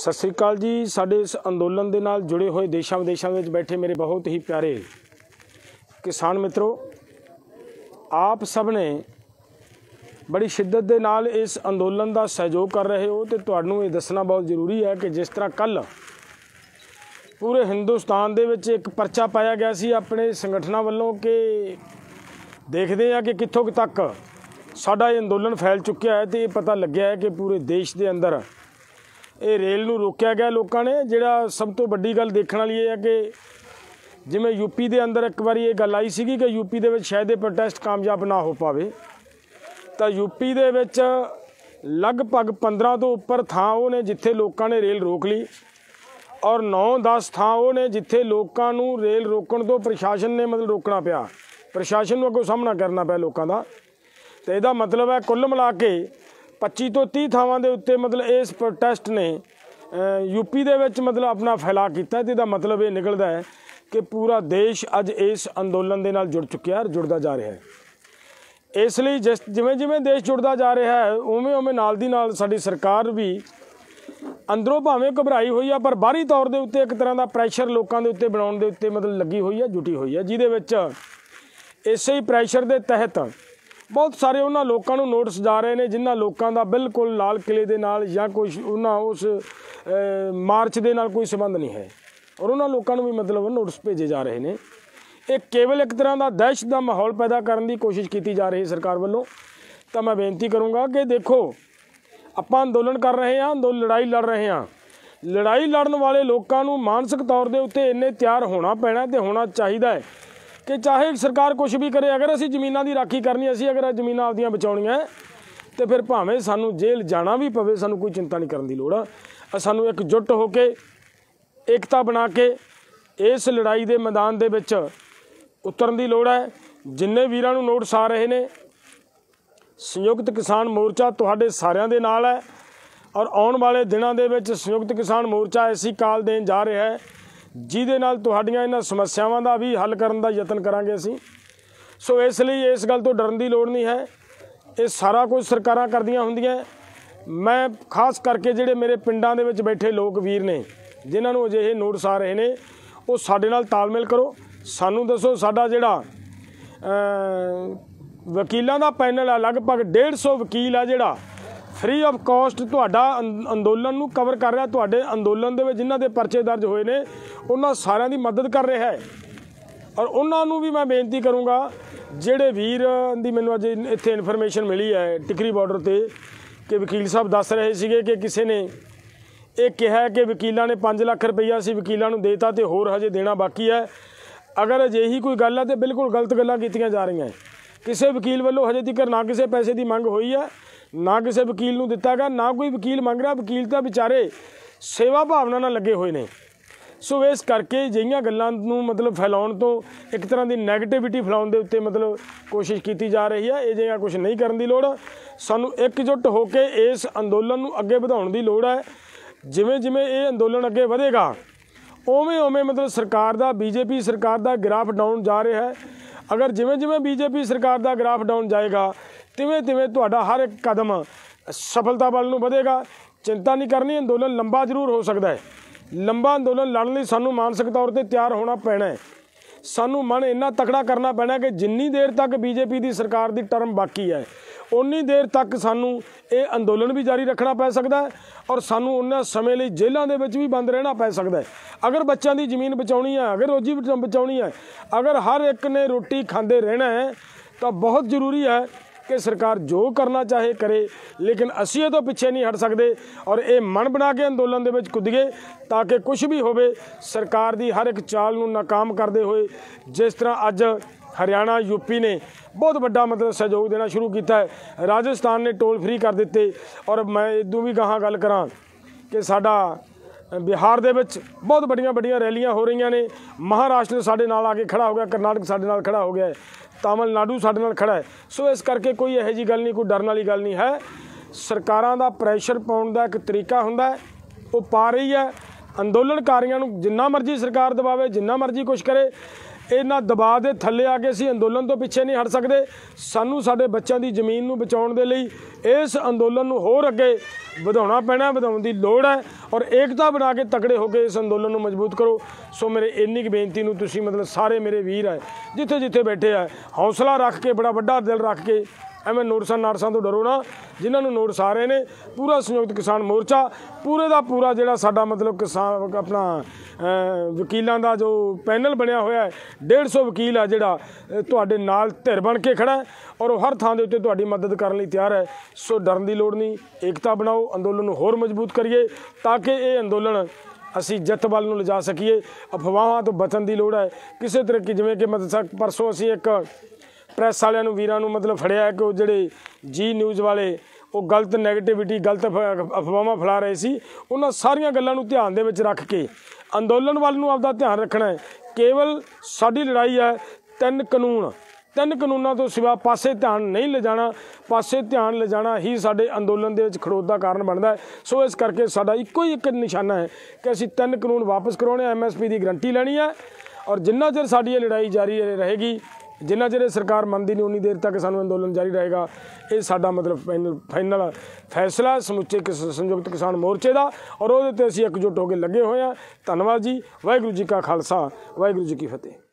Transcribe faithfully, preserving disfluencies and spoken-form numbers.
सत श्री अकाल जी। साडे इस अंदोलन दे नाल जुड़े हुए देशों विदेशों में बैठे मेरे बहुत ही प्यारे किसान मित्रों, आप सब ने बड़ी शिद्दत दे नाल इस अंदोलन का सहयोग कर रहे हो। तो तुहानू ये दसना बहुत जरूरी है कि जिस तरह कल पूरे हिंदुस्तान दे विच एक परचा पाया गया सी अपने संगठनों वालों के देखते हैं कि कित्थों तक साडा ये अंदोलन फैल चुकिया है। तो ये पता लग्या है कि पूरे देश के अंदर ये रेल नूं रोकिया गया लोगों ने। जिहड़ा सब तो वड्डी गल देखण वाली है कि जिवें यूपी के अंदर एक बार ये गल आई सी कि यूपी दे विच शायद ये प्रोटेस्ट कामयाब ना हो पावे, तो यूपी दे विच लगभग पंद्रह तो उपर थां वो ने जिथे लोगों ने रेल रोक ली और नौ दस थां वो ने जिथे लोगों नूं रेल रोकण तो प्रशासन ने मतलब रोकना पिया, प्रशासन नूं अगों सामना करना पिया लोगों का। तो यदा मतलब है कुल मिला के पच्ची तो तीह थावां दे उत्ते मतलब इस प्रोटेस्ट ने यूपी दे विच मतलब अपना फैला किया। तो इसका मतलब ये निकलता है कि पूरा देश अज इस अंदोलन दे नाल जुड़ चुकिया है, जुड़ता जा रहा है। इसलिए जिस जिमें जिमें देश जुड़ता जा रहा है उवें उवें नाल दी नाल साडी सरकार भी अंदरों भावें घबराई हुई है, पर बाहरी तौर के उत्ते एक तरह का प्रैशर लोगों के उत्ते बनाउण दे उत्ते मतलब लगी हुई है, जुटी हुई है, जिहदे विच इस ही प्रैशर के तहत बहुत सारे उन्होंने लोगों को नोटिस जा रहे हैं जिन्होंने लोगों का बिल्कुल लाल किले के नाल या कुछ उन्होंने उस मार्च के नाल कोई संबंध नहीं है और उन्होंने लोगों को भी मतलब नोटिस भेजे जा रहे हैं। एक केवल एक तरह का दहशत का माहौल पैदा करने की कोशिश की जा रही है सरकार वालों। तो मैं बेनती करूँगा कि देखो आप अंदोलन कर रहे हैं, अंदोलन लड़ाई लड़ रहे हैं, लड़ाई लड़न वाले लोगों को मानसिक तौर के उत्ते इन्ने तैयार होना पैना तो होना चाहिए कि चाहे सरकार कुछ भी करे, अगर असी जमीनों की राखी करनी, असी अगर जमीन आपदियां बचाउणियां तो फिर भावें सानू जेल जाना भी पवे, सानू कोई चिंता नहीं करने की लोड़ है। सानू एकजुट होके एकता बना के इस लड़ाई के मैदान दे विच उतरन की लोड़ है। जिन्ने वीरां नूं नोटिस आ रहे हैं, संयुक्त किसान मोर्चा तुहाडे सारियां दे नाल है और आउण वाले दिनों दे विच संयुक्त किसान मोर्चा ऐसी काल देन जा रहा है जिहदे नाल तुहाडीआं इन्हां समस्यावां दा भी हल करन दा यतन करांगे असीं। सो इसलिए इस गल तो डरन की लोड़ नहीं है, ये सारा कुछ सरकारां करदियां हुंदियां। मैं खास करके जिहड़े मेरे पिंडां दे विच बैठे लोग वीर ने जिन्हां नूं अजिहे नोटिस आ रहे ने, वो साडे नाल तालमेल करो, सानू दसो। साडा जिहड़ा वकीलों का पैनल है, लगभग डेढ़ सौ वकील है जिहड़ा फ्री ऑफ कॉस्ट तुहाडा अंदोलन नूं कवर कर रहा, तुहाडे अंदोलन दे विच जिन्हां दे परचे दर्ज होए ने उन्हां सारिਆਂ दी मदद कर रहा है। और उन्हां नूं भी मैं बेनती करूँगा जिहड़े वीर दी मैनूं अज इत्थे इन्फॉर्मेशन मिली है टिकरी बॉर्डर ते कि वकील साहब दस रहे सीगे कि किसी ने ये कहा कि वकीलों ने पाँच लाख रुपया असीं वकीलों नूं देता तो होर हजे देना बाकी है। अगर अजिही कोई गल है तो बिल्कुल गलत गल्लां कीतियां जा रही हैं। किसी वकील वालों हजे तक ना किसी पैसे की मंग हुई है, ना किसी वकील नूं दिता गया, ना कोई वकील मंग रहा। वकील तो बेचारे सेवा भावना नाल लगे हुए हैं। सो इस करके जिहियां गल्लां नूं मतलब फैलाउण तो एक तरह की नैगेटिविटी फैलाउण दे उत्ते मतलब कोशिश की जा रही है। ये जिहा कुछ नहीं करन दी लोड़, सानू एकजुट होकर इस अंदोलन नूं अगे वधाउण दी लोड़ है। जिवें जिवें ये अंदोलन अगे वधेगा उवें उवें मतलब सरकार दा बीजेपी सरकार दा ग्राफ डाउन जा रहा है। अगर जिवें जिवें बीजेपी सरकार दा ग्राफ डाउन जाएगा तिवें तिवें तुहाडा हर एक कदम सफलता वाल नूं वधेगा। चिंता नहीं करनी, अंदोलन लंबा जरूर हो सकता है। लंबा अंदोलन लड़न लई सानू मानसिक तौर पर तैयार होना पैना है। सानू मन इन्ना तकड़ा करना पैना कि जिन्नी देर तक बीजेपी की सरकार की टर्म बाकी है उन्नी देर तक सानू ये अंदोलन भी जारी रखना पै सकता है और सानू उन्ना समय लिए जेलों के विच भी बंद रहना पै सकता है। अगर बच्चों की जमीन बचाउणी है, अगर रोजी बचाउणी है, अगर हर एक ने रोटी खाते रहना है तो बहुत जरूरी है कि सरकार जो करना चाहे करे, लेकिन असी ये तो पिछे नहीं हट सकते और ये मन बना के अंदोलन दे विच कुदिए ताकि कुछ भी होवे सरकार की हर एक चाल नूं नाकाम करते हुए जिस तरह अज हरियाणा यूपी ने बहुत बड़ा मतलब सहयोग देना शुरू किया है। राजस्थान ने टोल फ्री कर दिते और मैं इदों भी गाहां गल करां कि साडा बिहार दे विच बहुत बड़िया बड़िया रैलियां हो रही ने। महाराष्ट्र साडे नाल आके खड़ा हो गया, कर्नाटक साडे नाल खड़ा हो गया है, तमिलनाडु साडे नाल खड़ा है। सो इस करके कोई इहो जी गल नहीं, कोई डरन वाली गल नहीं है। सरकारां दा प्रैशर पाउण दा एक तरीका हुंदा है, वो पा रही है। अंदोलनकारियों नूं जिन्ना मर्जी सरकार दबावे, जिन्ना मर्जी कुछ करे, ਇਹਨਾਂ ਦਬਾਅ ਦੇ ਥੱਲੇ ਆ ਕੇ ਅਸੀਂ ਅੰਦੋਲਨ ਤੋਂ ਪਿੱਛੇ ਨਹੀਂ ਹਟ ਸਕਦੇ। ਸਾਨੂੰ ਸਾਡੇ ਬੱਚਿਆਂ ਦੀ ਜ਼ਮੀਨ ਨੂੰ ਬਚਾਉਣ ਦੇ ਲਈ ਇਸ ਅੰਦੋਲਨ ਨੂੰ ਹੋਰ ਅੱਗੇ ਵਧਾਉਣਾ ਪੈਣਾ, ਵਧਾਉਣ ਦੀ ਲੋੜ ਹੈ ਔਰ ਏਕਤਾ ਬਣਾ ਕੇ ਤਕੜੇ ਹੋ ਕੇ ਇਸ ਅੰਦੋਲਨ ਨੂੰ ਮਜ਼ਬੂਤ ਕਰੋ। ਸੋ ਮੇਰੇ ਇੰਨੀ ਕੁ ਬੇਨਤੀ ਨੂੰ ਤੁਸੀਂ ਮਤਲਬ ਸਾਰੇ ਮੇਰੇ ਵੀਰ ਹੈ ਜਿੱਥੇ ਜਿੱਥੇ ਬੈਠੇ ਹੈ ਹੌਸਲਾ ਰੱਖ ਕੇ, ਬੜਾ ਵੱਡਾ ਦਿਲ ਰੱਖ ਕੇ, ਐਵੇਂ ਨੋਟਸਾਂ ਨਾਟਸਾਂ ਤੋਂ ਡਰੋ ਨਾ। ਜਿਨ੍ਹਾਂ ਨੂੰ ਨੋਟਸ ਆ ਰਹੇ ਨੇ, ਪੂਰਾ ਸੰਯੁਕਤ ਕਿਸਾਨ ਮੋਰਚਾ ਪੂਰੇ ਦਾ ਪੂਰਾ ਜਿਹੜਾ ਸਾਡਾ ਮਤਲਬ ਕਿਸਾਨ ਆਪਣਾ ਵਕੀਲਾਂ ਦਾ ਜੋ ਪੈਨਲ ਬਣਿਆ ਹੋਇਆ ਹੈ, ਡੇਢ ਸੌ ਵਕੀਲ ਹੈ ਜਿਹੜਾ ਤੁਹਾਡੇ ਨਾਲ ਧਿਰ ਬਣ ਕੇ ਖੜਾ ਹੈ ਔਰ ਉਹ ਹਰ ਥਾਂ ਦੇ ਉੱਤੇ ਤੁਹਾਡੀ ਮਦਦ ਕਰਨ ਲਈ ਤਿਆਰ ਹੈ। ਸੋ ਡਰਨ ਦੀ ਲੋੜ ਨਹੀਂ, ਏਕਤਾ ਬਣਾਓ, ਅੰਦੋਲਨ ਨੂੰ ਹੋਰ ਮਜ਼ਬੂਤ ਕਰੀਏ ਤਾਂ ਕਿ ਇਹ ਅੰਦੋਲਨ ਅਸੀਂ ਜਿੱਤ ਵੱਲ ਨੂੰ ਲਿਜਾ ਸਕੀਏ। ਅਫਵਾਹਾਂ ਤੋਂ ਬਚਣ ਦੀ ਲੋੜ ਹੈ ਕਿਸੇ ਤਰੀਕੇ, ਜਿਵੇਂ ਕਿ ਮਤਲਬ ਪਰਸੋਂ ਅਸੀਂ ਇੱਕ ਪ੍ਰੈਸ ਵਾਲਿਆਂ ਨੂੰ ਵੀਰਾਂ ਨੂੰ ਮਤਲਬ ਫੜਿਆ ਕਿ ਉਹ ਜਿਹੜੇ ਜੀ ਨਿਊਜ਼ ਵਾਲੇ ਉਹ ਗਲਤ ਨੈਗੇਟਿਵਿਟੀ, ਗਲਤ ਅਫਵਾਹਾਂ ਫੈਲਾ ਰਹੇ ਸੀ। ਉਹਨਾਂ ਸਾਰੀਆਂ ਗੱਲਾਂ ਨੂੰ ਧਿਆਨ ਦੇ ਵਿੱਚ ਰੱਖ ਕੇ ਅੰਦੋਲਨ ਵੱਲ ਨੂੰ ਆਪਦਾ ਧਿਆਨ ਰੱਖਣਾ ਹੈ। ਕੇਵਲ ਸਾਡੀ ਲੜਾਈ ਹੈ ਤਿੰਨ ਕਾਨੂੰਨ, ਤਿੰਨ ਕਾਨੂੰਨਾਂ ਤੋਂ ਸਿਵਾ ਪਾਸੇ ਧਿਆਨ ਨਹੀਂ ਲਿਜਾਣਾ। ਪਾਸੇ ਧਿਆਨ ਲਿਜਾਣਾ ਹੀ ਸਾਡੇ ਅੰਦੋਲਨ ਦੇ ਵਿੱਚ ਖੜੋਤ ਦਾ ਕਾਰਨ ਬਣਦਾ ਹੈ। ਸੋ ਇਸ ਕਰਕੇ ਸਾਡਾ ਇੱਕੋ ਹੀ ਇੱਕ ਨਿਸ਼ਾਨਾ ਹੈ ਕਿ ਅਸੀਂ ਤਿੰਨ ਕਾਨੂੰਨ ਵਾਪਸ ਕਰਾਉਣੇ, ਐਮ ਐਸ ਪੀ ਦੀ ਗਰੰਟੀ ਲੈਣੀ ਹੈ ਔਰ ਜਿੰਨਾ ਚਿਰ ਸਾਡੀ ਇਹ ਲੜਾਈ ਜਾਰੀ ਰਹੇਗੀ, ਜਿੰਨਾ ਚਿਰ ਸਰਕਾਰ ਮੰਨਦੀ ਨਹੀਂ ਉਨੀ ਦੇਰ ਤੱਕ ਸਾਨੂੰ ਅੰਦੋਲਨ ਜਾਰੀ ਰਹੇਗਾ। ਇਹ ਸਾਡਾ ਮਤਲਬ ਫਾਈਨਲ ਫਾਈਨਲ ਫੈਸਲਾ ਸਮੁੱਚੇ ਸੰਯੁਕਤ ਕਿਸਾਨ ਮੋਰਚੇ ਦਾ ਔਰ ਉਹਦੇ 'ਤੇ ਅਸੀਂ ਇਕਜੁੱਟ ਹੋ ਕੇ ਲੱਗੇ ਹੋਏ ਹਾਂ। ਧੰਨਵਾਦ ਜੀ। ਵਾਹਿਗੁਰੂ ਜੀ ਕਾ ਖਾਲਸਾ, ਵਾਹਿਗੁਰੂ ਜੀ ਕੀ ਫਤਿਹ।